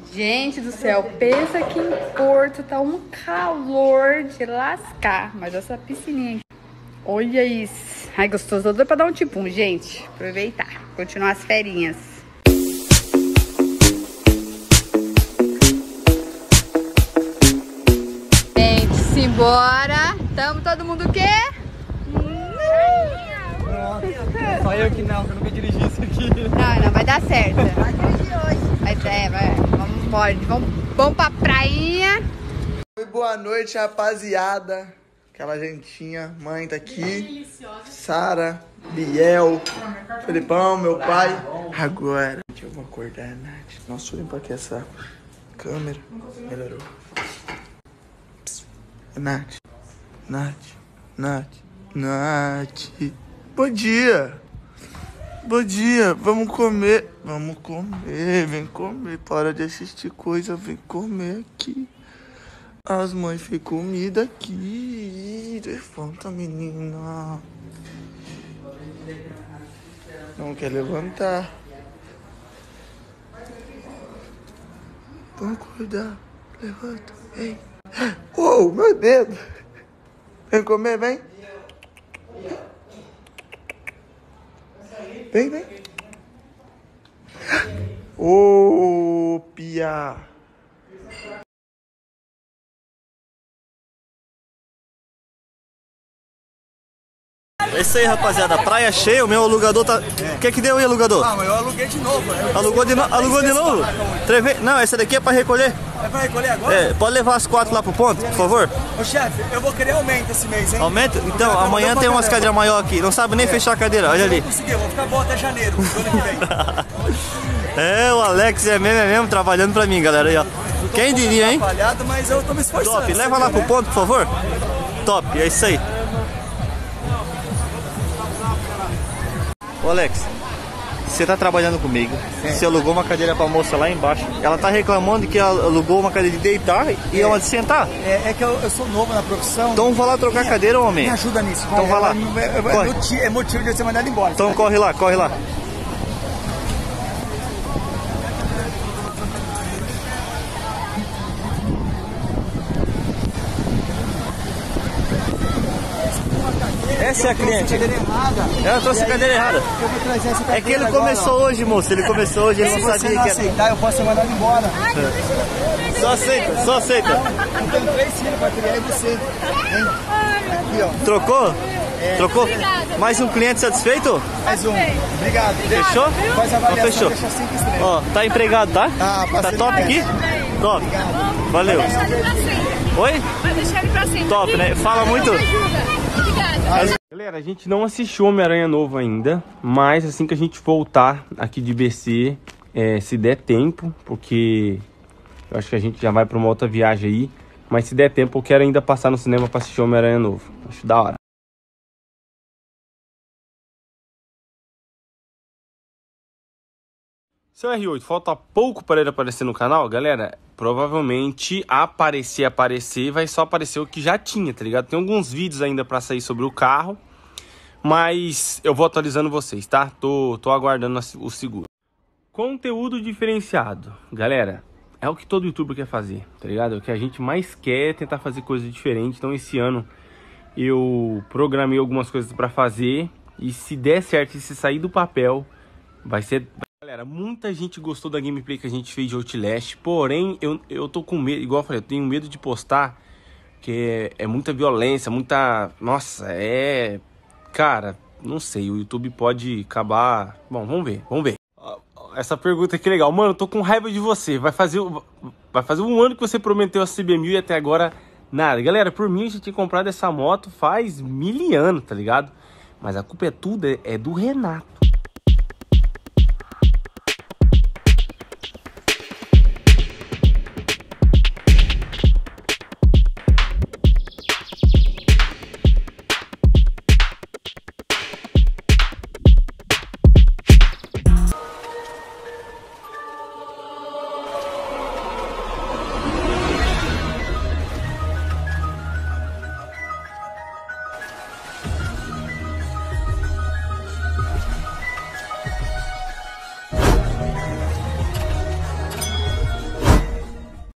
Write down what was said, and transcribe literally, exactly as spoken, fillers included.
Gente do céu, pensa que em Porto tá um calor de lascar. Mas essa piscininha aqui, olha isso. Ai, gostoso. Tô doido pra dar um tipum, gente. Aproveitar, continuar as ferinhas. Gente, simbora. Tamo todo mundo o quê? Nossa, só eu que não, que eu nunca dirigi isso aqui. Não, não, vai dar certo. Vai dirigir hoje. Vai, é, vai. Vamos embora. Vamos, vamos pra prainha. Boa noite, rapaziada. Aquela gentinha, mãe tá aqui. Sara, Biel, Felipão, meu pai. Agora, eu vou acordar a Nath. Nossa, deixa eu limpar aqui essa câmera. Melhorou. Psst. Nath, Nath, Nath, Nath. Bom dia. Bom dia, vamos comer. Vamos comer, vem comer. Para de assistir coisa, vem comer aqui. As mães fez comida aqui. Levanta, menina. Não quer levantar. Vamos acordar. Levanta, vem. Oh, meu dedo. Vem comer, vem. Vem, vem. Ô, oh, Pia. É isso aí, rapaziada. Praia cheia, o meu alugador tá... O que que deu aí, alugador? Ah, mas eu aluguei de novo. Né? Alugou de, no... Alugou de novo? Treve... Não, essa daqui é pra recolher. É pra recolher agora? É, pode levar as quatro lá pro ponto, por favor? Ô, chefe, eu vou querer aumento esse mês, hein? Aumento? Então, amanhã tem umas cadeiras maiores aqui. Não sabe nem é. fechar a cadeira, olha ali. Eu vou conseguir, eu vou ficar bom até janeiro, do ano que vem. É, o Alex é mesmo, é mesmo, trabalhando pra mim, galera. Aí, ó. Quem diria, hein? Mas eu tô me esforçando. Top, leva lá pro ponto, por favor. Top, é isso aí. Ô Alex, você tá trabalhando comigo, é. Você alugou uma cadeira pra moça lá embaixo. Ela tá reclamando que ela alugou uma cadeira de deitar e é. uma de sentar. É, é que eu, eu sou novo na profissão. Então vai lá trocar a cadeira, homem. Me ajuda nisso. Então vai lá. É, é, é motivo de eu ser mandado embora. Então corre lá, corre lá. Essa é a cliente. Ela trouxe a cadeira errada. É que ele começou hoje, moço. Ele começou hoje, ele não sabia que era. Se aceitar, eu posso ser mandado embora. Só aceita, só aceita. Eu tenho três filhos pra criar e você. Aqui, ó. Trocou? É. Trocou? Mais um cliente satisfeito? Mais um. Obrigado. Fechou? Faz a avaliação, fechou. Deixa cinco estrelas. Ó, tá empregado, tá? Ah, tá top aqui? Top. Obrigado. Valeu. Vai deixar ele pra sempre. Oi? Vai deixar ele pra sempre. Top, né? Fala muito. Obrigada. Galera, a gente não assistiu Homem-Aranha novo ainda, mas assim que a gente voltar aqui de B C, é, se der tempo, porque eu acho que a gente já vai para uma outra viagem aí, mas se der tempo eu quero ainda passar no cinema para assistir Homem-Aranha novo. Acho da hora. Seu R oito, falta pouco para ele aparecer no canal, galera. Provavelmente aparecer, aparecer, vai só aparecer o que já tinha, tá ligado? Tem alguns vídeos ainda para sair sobre o carro, mas eu vou atualizando vocês, tá? Tô, tô aguardando o seguro. Conteúdo diferenciado, galera, é o que todo youtuber quer fazer, tá ligado? É o que a gente mais quer, é tentar fazer coisas diferentes. Então esse ano eu programei algumas coisas para fazer e se der certo e se sair do papel, vai ser... Galera, muita gente gostou da gameplay que a gente fez de Outlast, porém eu, eu tô com medo, igual eu falei, eu tenho medo de postar, que é, é muita violência, muita... Nossa, é... Cara, não sei, o YouTube pode acabar... Bom, vamos ver, vamos ver. Essa pergunta aqui é legal. Mano, eu tô com raiva de você, vai fazer, vai fazer um ano que você prometeu a C B mil e até agora nada. Galera, por mim eu já tinha comprado essa moto faz mil anos, tá ligado? Mas a culpa é tudo, é, é do Renato.